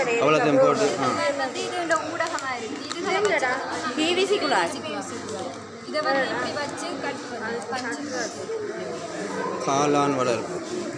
அவ்வளோத்தையும் போட்டு வந்து இது இந்த ஊடகமாக இருக்குது பிவிசி குழாய் இதை வந்து இப்படி வச்சு கட் பண்ணி காளான் வளர்ப்பு